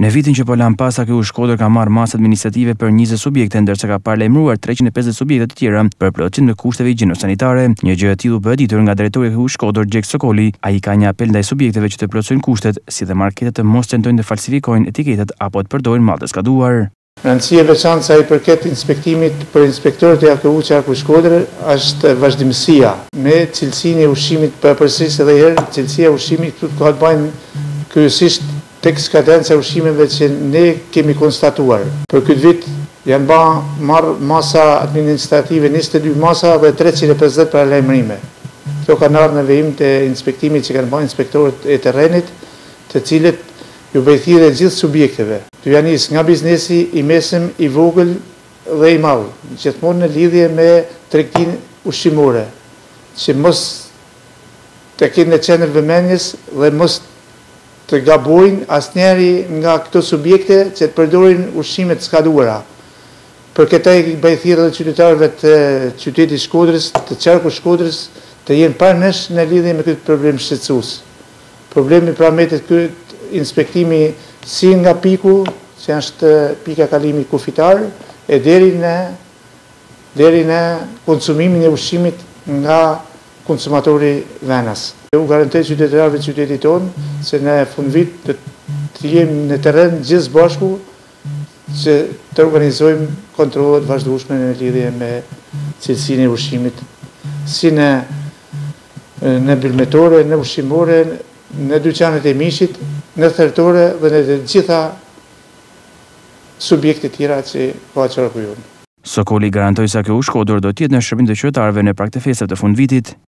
Në vitin që po lan pas, AKU Shkodër ka marrë masë administrative për 20 subjekte, ndërsa ka paralajmëruar 350 subjekte të tjera për plotësim të kushteve higjieno-sanitare. Një gjë e tillë u bë ditur nga drejtori i AKU Shkodër, Gjek Sokoli. Ai ka një apel ndaj subjekteve që të plotësojnë kushtet, si dhe marketet të mos tentojnë të falsifikojnë etiketat apo të përdorin mall të skaduar. Rëndësia e veçantë sa i përket inspektimit për inspektorët e AKU Shkodër është vazhdimësia me cilësinë e ushqimit, përsëris edhe herë cilësia e ushqimit këtu ka të bëjnë kryesisht tek skadenca e ushqimeve që ne kemi konstatuar. Për këtë vit janë marrë masa administrative 22 masa dhe 350 paralajmërime. Këto kanë ardhur në vijim të inspektimit që kanë bërë inspektorët e terrenit, të cilët ju bëjnë thirrje gjithë subjekteve. Të janë nis nga biznesi i mesëm, i vogël dhe i madh, gjithmonë në lidhje me tregtinë ushqimore, që mos të kenë në qendër vëmendjes dhe mos të gabojnë asnjëri nga këto subjekte që të përdorin ushqime të skaduara. Për këtë i bëj thirrje edhe qytetarëve të qytetit Shkodrës, të qarkut Shkodrës, të jenë parënesh në lidhje me këtë problem shqetësues. Problemi pra metet ky inspektimi si nga piku, që është pika kalimi kufitar, e deri në konsumimin e ushqimit nga konsumatori venas. U garantoj qytetarëve të qytetit tonë se në fund vit të jemi në terren gjithë bashku që të organizojmë kontrollet vazhdueshme në lidhje me cilësinë e ushqimit, si në bylmetore, në ushqimore, në dyqanet e mishit, në thertore dhe në të gjitha subjekte tjera që ka qarkullon. Sokoli garantoi se AKU Shkodër do të jetë në shërbim të qytetarëve në prag të festave të fundvitit.